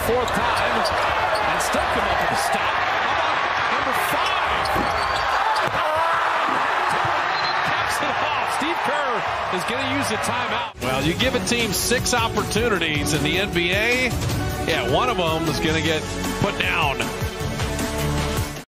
fourth time and still come up with a stop. How about number 5? Caps it off. Steve Kerr is going to use a timeout. Well, you give a team 6 opportunities in the NBA. Yeah, one of them is going to get put down.